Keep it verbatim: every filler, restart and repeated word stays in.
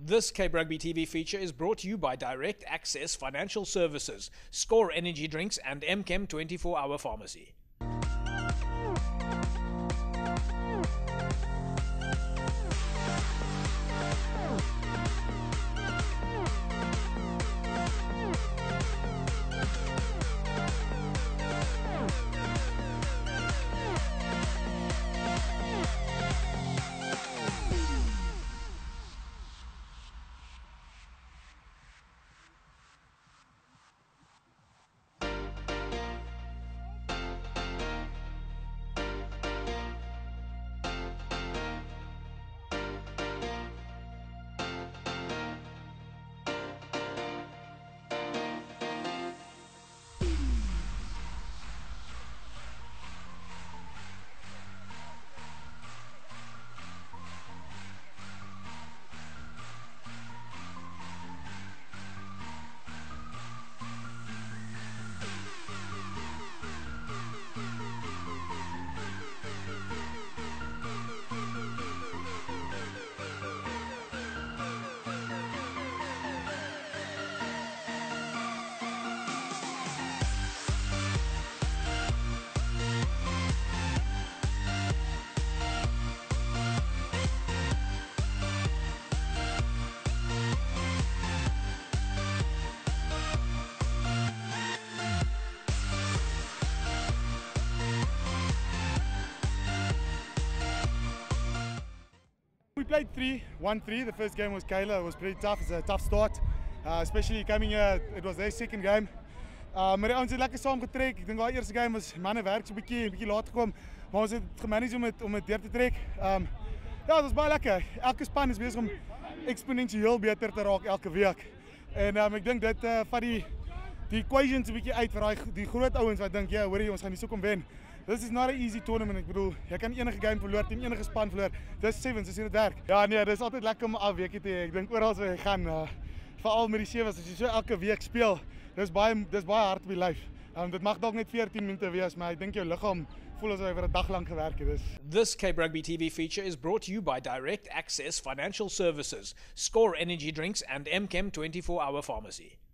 This Cape Rugby T V feature is brought to you by Direct Access Financial Services, Score Energy Drinks and M Chem twenty-four hour Pharmacy. We played three, one three. The first game was Kayla. It was pretty tough. It's a tough start, uh, especially coming here. It was their second game. Uh, maar ons het lekker saam getrek. Ek dink daai eerste game was manne werk so 'n bietjie, 'n bietjie laat gekom, maar ons het gemanage om dit om dit deur te trek. Um, ja, dit was baie lekker. Elke span is besig om eksponensieel beter te raak elke week. En um, ek dink dit uh, vat die die equations 'n bietjie uit vir daai die groot ouens wat dink, ja, hoorie, ons gaan nie so kom wen. This is not an easy tournament. Ek bedoel, jy kan enige game verloor, teen enige span verloor. Dis sevens, dis hoe dit werk. Ja nee, dis altyd lekker om 'n afweekie te hê. Ek dink oral waar jy gaan, uh, veral met die sevens, as jy so elke week speel, dis baie dis baie hard op die lyf. Um, dit mag dalk net veertien minute wees, maar ek dink jou liggaam voel asof jy vir 'n dag lank gewerk het. Dis This Cape Rugby T V feature is brought to you by Direct Access Financial Services, Score Energy Drinks and M Chem twenty-four hour Pharmacy.